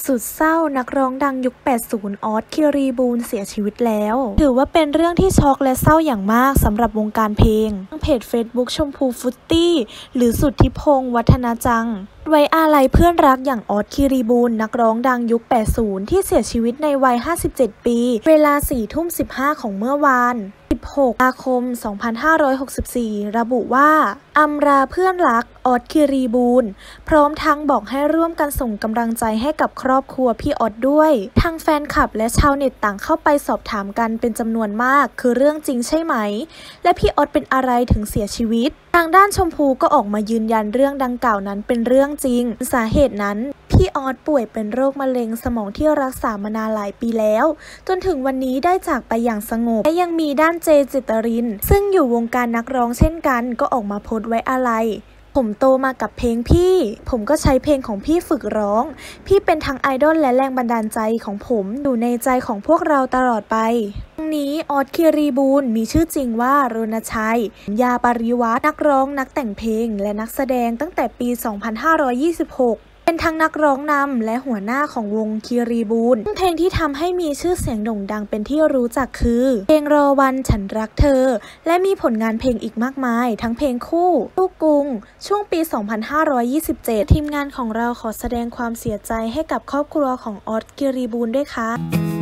สุดเศร้านักร้องดังยุค 80 ออส คิรีบูลย์เสียชีวิตแล้ว ถือว่าเป็นเรื่องที่ช็อกและเศร้าอย่างมากสำหรับวงการเพลงเพจ Facebook ชมพูฟุตตี้หรือสุทธิพงษ์วัฒนจังไว้อาลัยเพื่อนรักอย่างออส คิรีบูลย์นักร้องดังยุค 80 ที่เสียชีวิตในวัย 57 ปี เวลา 4:15 ของเมื่อวาน16 ตุลาคม 2564 ระบุว่าอำลาเพื่อนรักออส คิรีบูลย์พร้อมทั้งบอกให้ร่วมกันส่งกำลังใจให้กับครอบครัวพี่ออสด้วยทางแฟนคลับและชาวเน็ตต่างเข้าไปสอบถามกันเป็นจำนวนมากคือเรื่องจริงใช่ไหมและพี่ออสเป็นอะไรถึงเสียชีวิตทางด้านชมพูก็ออกมายืนยันเรื่องดังกล่าวนั้นเป็นเรื่องจริงสาเหตุนั้นพี่ออสป่วยเป็นโรคมะเร็งสมองที่รักษามานานหลายปีแล้วจนถึงวันนี้ได้จากไปอย่างสงบและยังมีด้านเจ จิตรินซึ่งอยู่วงการนักร้องเช่นกันก็ออกมาโพสต์ไว้อาลัยผมโตมากับเพลงพี่ผมก็ใช้เพลงของพี่ฝึกร้องพี่เป็นทั้งไอดอลและแรงบันดาลใจของผมอยู่ในใจของพวกเราตลอดไปตรงนี้ออส คิรีบูลย์มีชื่อจริงว่ารณชัย ยาปริวัฒน์นักร้องนักแต่งเพลงและนักแสดงตั้งแต่ปี 2526เป็นทั้งนักร้องนำและหัวหน้าของวงคิรีบูลย์เพลงที่ทำให้มีชื่อเสียงโด่งดังเป็นที่รู้จักคือเพลงรอวันฉันรักเธอและมีผลงานเพลงอีกมากมายทั้งเพลงคู่ลูกกรุงช่วงปี 2527 ทีมงานของเราขอแสดงความเสียใจให้กับครอบครัวของออส คิรีบูลย์ด้วยค่ะ